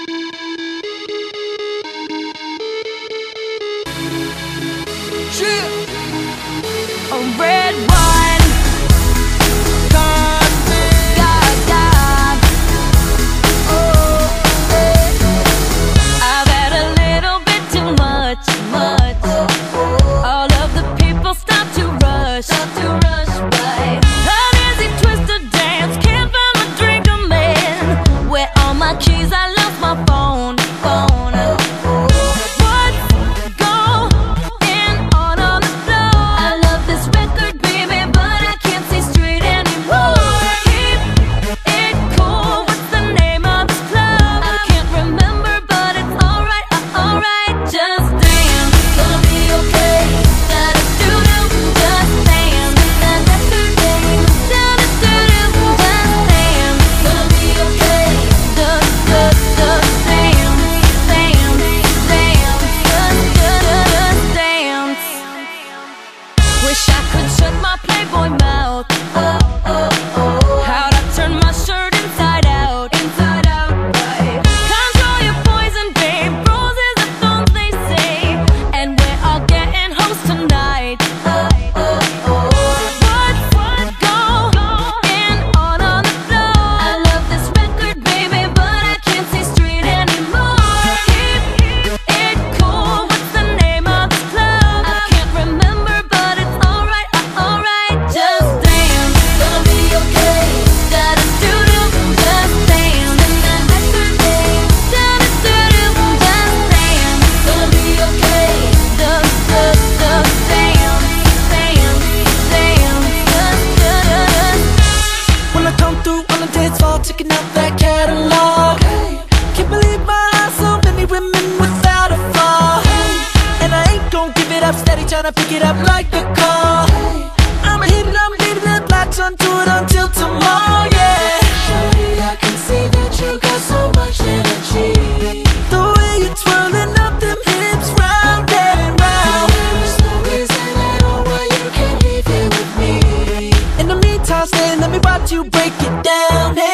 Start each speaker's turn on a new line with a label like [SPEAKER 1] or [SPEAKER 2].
[SPEAKER 1] A red wine, God, God. Oh, I've had a little bit too much. All of the people stop to rush by. An easy twisted dance, can't find a drink I'm in. Where all my keys? I lost my phone. Wish I could shut my Playboy mouth. How'd I turn my shirt inside out? Right. Control your poison, babe. Roses are thorns, they say, and we're all getting hoes tonight. What's going on the floor? I love this record, baby, but I can't see straight anymore. Keep it cool. What's the name of this club? I can't remember, but it's alright. Just dance, gonna be okay. Da-da-doo-doo, just dance. And that record, babe. Da-da-doo-doo, just dance, gonna be okay. Just dance.
[SPEAKER 2] When I come through on the dance floor, checking out that catalog. Can't believe my eyes, so many women without a flaw. And I ain't gon' give it up, steady tryna pick it up like a call. I'ma hit it, I'm leaving it, latch onto it until tomorrow, yeah.
[SPEAKER 3] Shorty, I can see that you got so much energy.
[SPEAKER 2] The way you're twirling up them hips round and round.
[SPEAKER 3] There is no reason at all why you can't leave here with me.
[SPEAKER 2] In the meantime, stay, let me watch you break it down.